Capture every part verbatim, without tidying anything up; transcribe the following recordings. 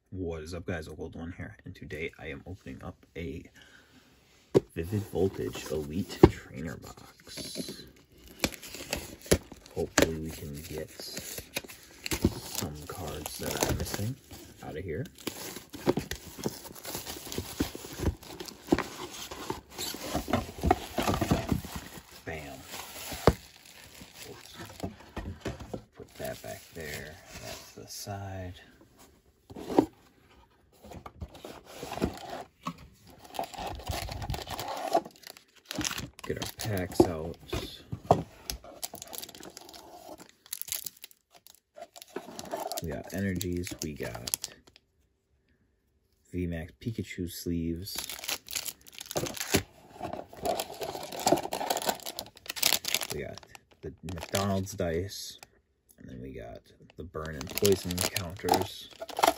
What is up, guys? Gold One here, and today I am opening up a Vivid Voltage Elite Trainer Box. Hopefully we can get some cards that I'm missing out of here. Bam. Oops. Put that back there. That's the side. Get our packs out. We got energies. We got V MAX Pikachu sleeves. We got the McDonald's dice. And then we got the burn and poison counters.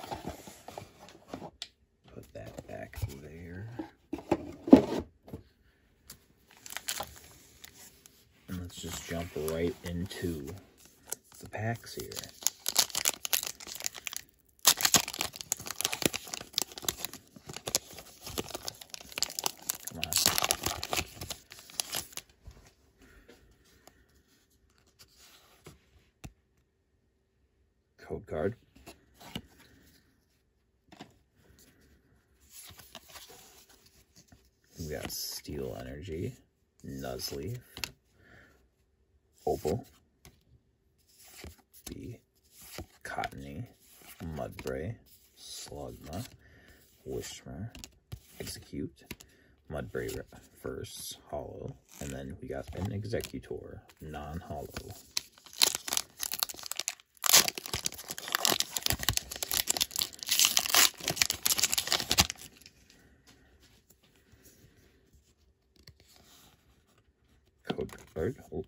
Put that back there. And let's just jump right into the packs here. Come on. Code card. We got Steel Energy, Nuzleaf, Opal, B, Cottony, Mudbray, Slugma, Wishmer, Execute, Mudbray first, Hollow, and then we got an Executor, non-hollow. Code card. Oh.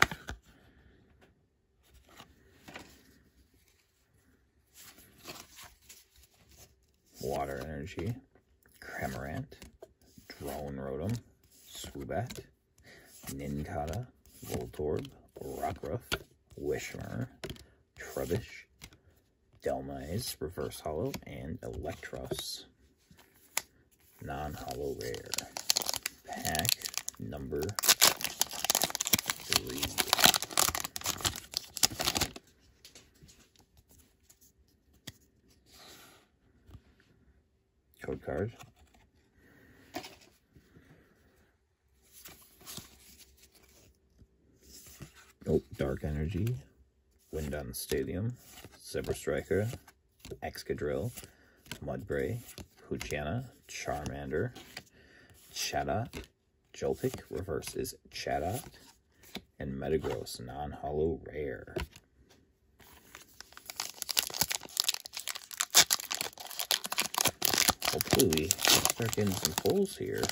Water Energy, Cramorant, Drone Rotom, Swoobat, Nincada, Voltorb, Rockruff, Wishmer, Trubbish, Delmise, Reverse Hollow, and Electros. Non-hollow rare. Pack number three. Code card. Oh, Dark Energy, Wind on Stadium, Zebra Striker, Excadrill, Mudbray, Poochyena, Charmander, Chatot, Joltik, reverse is Chatot, and Metagross, non-hollow rare. Hopefully we start getting some pulls here.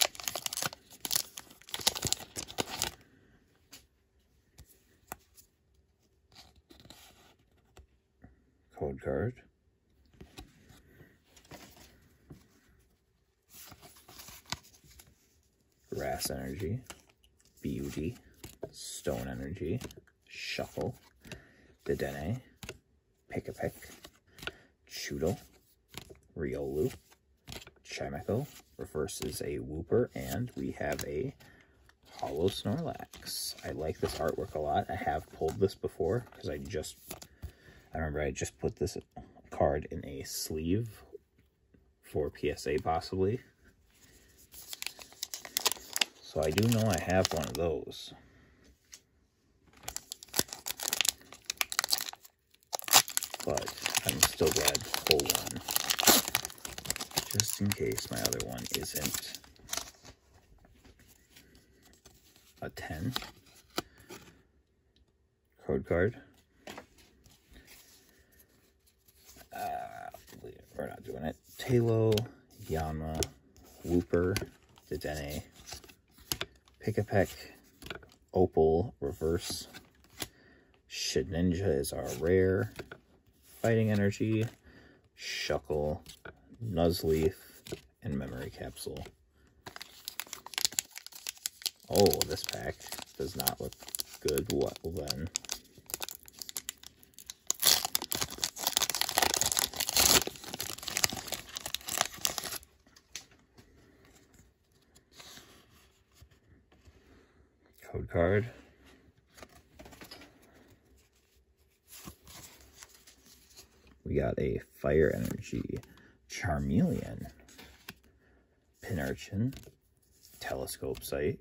Code card. Grass Energy, B U D, Stone Energy, Shuffle, Dedenne, Pick-a-Pick, Chewtle, Riolu, Chimical, reverse is a Wooper, and we have a Hollow Snorlax. I like this artwork a lot. I have pulled this before because I just, I remember I just put this card in a sleeve for P S A possibly. So I do know I have one of those. But I'm still glad to pull one. Just in case my other one isn't a ten. Code card. Uh, we're not doing it. Talo, Yanma, Wooper, Dedenne, Pick-a-Peck, Opal, reverse. Shedinja is our rare. Fighting Energy, Shuckle, Nuzleaf, and Memory Capsule. Oh, this pack does not look good. Well then. card. We got a Fire Energy, Charmeleon, Pinurchin, Telescope Sight,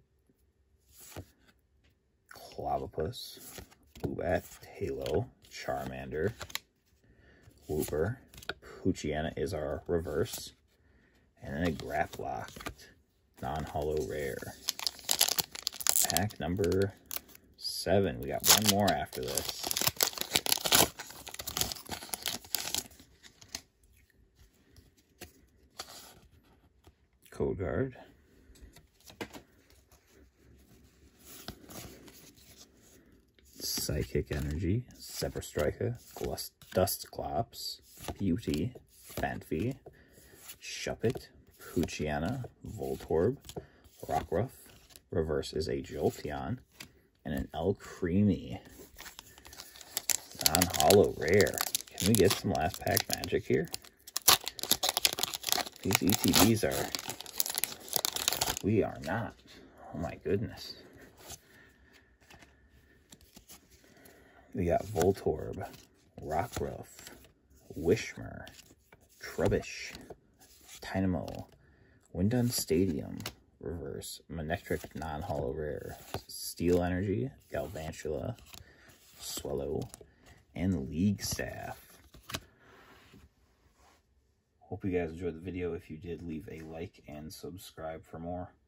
Clobbopus, Ubat, Halo, Charmander, Wooper, Poochyena is our reverse, and then a Graplocked, non-holo rare. Pack number seven. We got one more after this. Code card. Psychic Energy, Zebrastrika, Dustclops, Beauty, Fanfi, Shuppet, Poochyena, Voltorb, Rockruff, reverse is a Jolteon, and an El Creamy. Non-holo rare. Can we get some last pack magic here? These E T Bs are... We are not. Oh my goodness. We got Voltorb, Rockruff, Wishmer, Trubbish, Dynamo, Windun Stadium, reverse, Manectric non-holo rare, Steel Energy, Galvantula, Swallow, and League Staff. Hope you guys enjoyed the video. If you did, leave a like and subscribe for more.